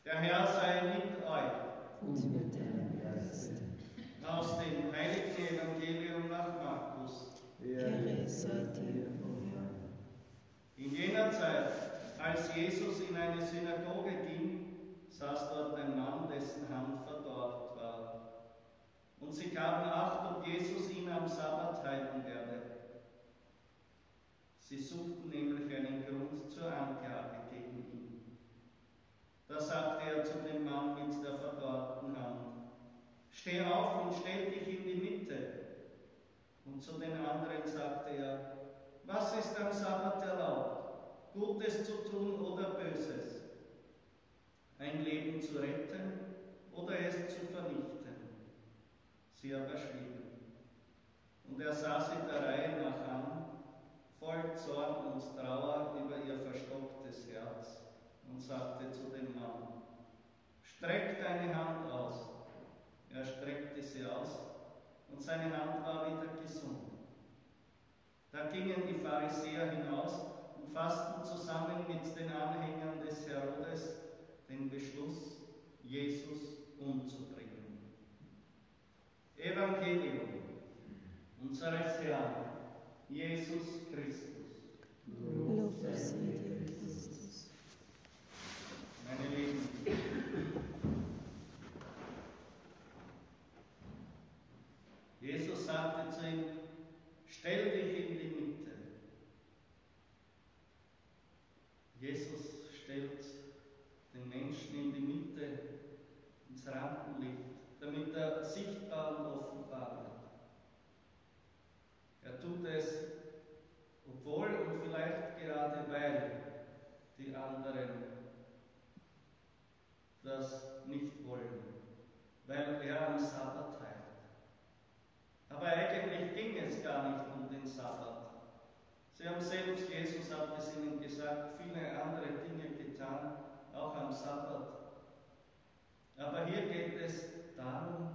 Der Herr sei mit euch. Und mit deinem Geiste. Aus dem heiligen Evangelium nach Markus. Ehre sei dir, o Herr. In jener Zeit, als Jesus in eine Synagoge ging, saß dort ein Mann, dessen Hand verdorrt war. Und sie gaben Acht, ob Jesus ihn am Sabbat heilen werde. Sie suchten nämlich einen Grund zur Anklage gegen ihn. Da sagte er zu dem Mann mit der verdorrten Hand: Steh auf und stell dich in die Mitte. Und zu den anderen sagte er: Was ist am Sabbat erlaubt, Gutes zu tun oder Böses? Ein Leben zu retten oder es zu vernichten? Sie aber schwiegen. Und er sah sie der Reihe nach an, voll Zorn und Trauer über ihr verstocktes Herz, und sagte zu dem Mann: Streck deine Hand aus. Er streckte sie aus, und seine Hand war wieder gesund. Da gingen die Pharisäer hinaus und fassten zusammen mit den Anhängern des Herodes den Beschluss, Jesus umzubringen. Evangelium unseres Herrn Jesus Christus. Lob sei dir, Christus. Meine Lieben, Jesus sagte zu ihm: Stell dich in die Mitte. Jesus stellt den Menschen in die Mitte, ins Rampenlicht, damit er sichtbar und offenbar wird. Er tut es, obwohl und vielleicht gerade weil die anderen das nicht wollen, weil er am Sabbat heilt. Aber eigentlich ging es gar nicht um den Sabbat. Sie haben selbst, Jesus hat es ihnen gesagt, viele andere Dinge getan, auch am Sabbat. Aber hier geht es darum,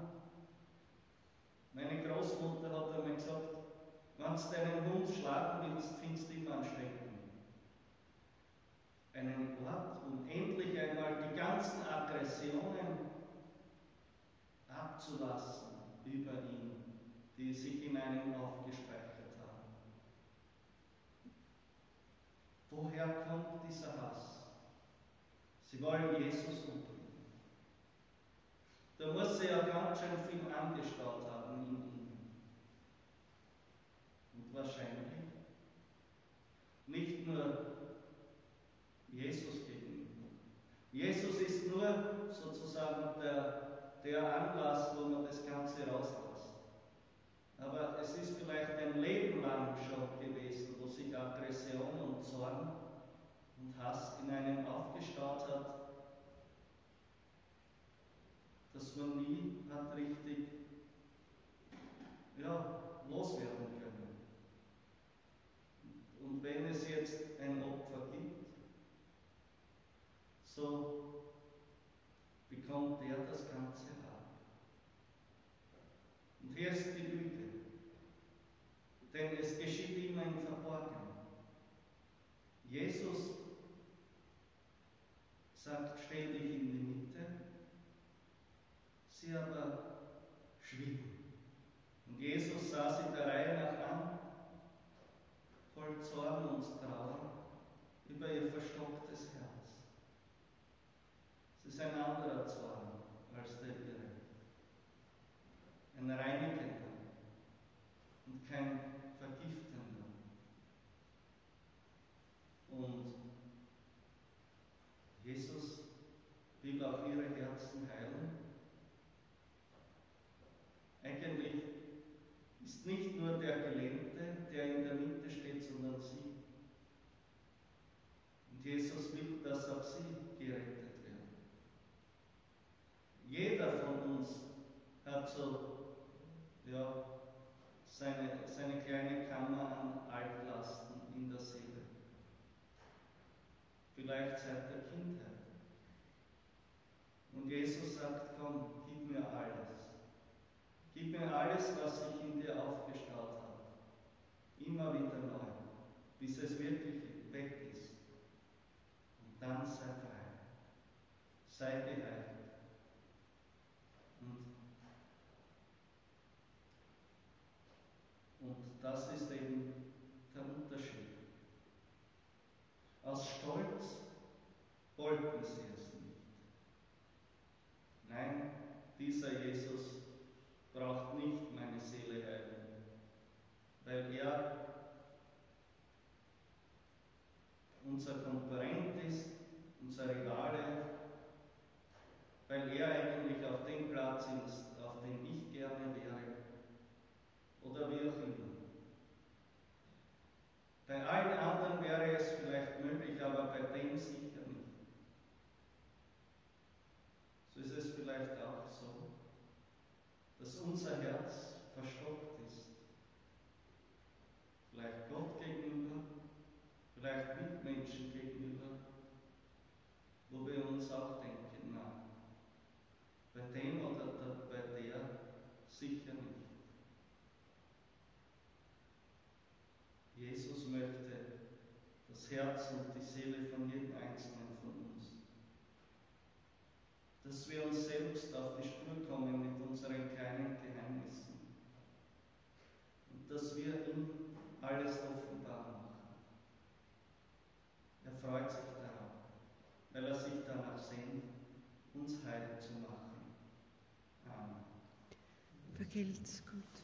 meine Großmutter hat einmal gesagt, wenn du deinen Hund schlagen willst, findest du immer einen Stecken. Einen Ort, um endlich einmal die ganzen Aggressionen abzulassen über ihn, die sich in einem aufgespeichert haben. Woher kommt dieser Hass? Sie wollen Jesus umbringen. Da muss sie ja ganz schön viel angestaut haben in ihm. Und wahrscheinlich nicht nur Jesus gegenüber. Jesus ist nur sozusagen der Anlass, wo man das Ganze rauslässt. Aber es ist vielleicht ein Leben lang schon gewesen, wo sich Aggression und Zorn und Hass in einem aufgestaut hat, dass man nie hat richtig loswerden können. Und wenn es jetzt ein Opfer gibt, so bekommt der das Ganze ab. Und hier ist die Lüge, denn es geschieht immer im Verborgenen. Jesus sagt, stell dich in die Mitte, sie aber schwiegen. Und Jesus sah sie der Reihe nach an, voll Zorn und Trauer über ihr verstocktes Herz. Es ist ein anderer Zorn als der ihre. Ein reinigender und kein vergiftender. Und Jesus will auch ihre Herzen heilen. Eigentlich ist nicht nur der Gelähmte, der in der Mitte steht, sondern sie. Und Jesus will, dass auch sie gerettet werden. Jeder von uns hat so seine kleine Kammer an Altlasten in der Seele. Vielleicht seit der Kindheit. Und Jesus sagt, komm, gib mir alles. Gib mir alles, was sich in dir aufgestaut hat. Immer wieder neu, bis es wirklich weg ist. Und dann sei frei. sei geheilt. Und das ist eben der Unterschied. Aus Stolz wollten sie es nicht. Nein, dieser Jesus braucht nicht meine Seele heilen, weil er unser Konkurrent ist, unser Rivale, weil er eigentlich auf dem Platz ist, auf dem ich gerne wäre, oder wie auch immer. Bei allen anderen wäre es vielleicht möglich, aber bei dem sicher nicht. So ist es vielleicht auch so, dass unser Herz verstockt ist. Vielleicht Gott gegenüber, vielleicht Mitmenschen gegenüber, wo wir uns auch denken, na, bei dem oder bei der sicher nicht. Jesus möchte das Herz und die Seele von jedem Einzelnen von uns. Dass wir uns selbst auf die Spur kommen mit unseren kleinen Geheimnissen. Und dass wir ihm alles offenbar machen. Er freut sich darauf, weil er sich danach sehnt, uns heil zu machen. Amen. Vergelt's Gott.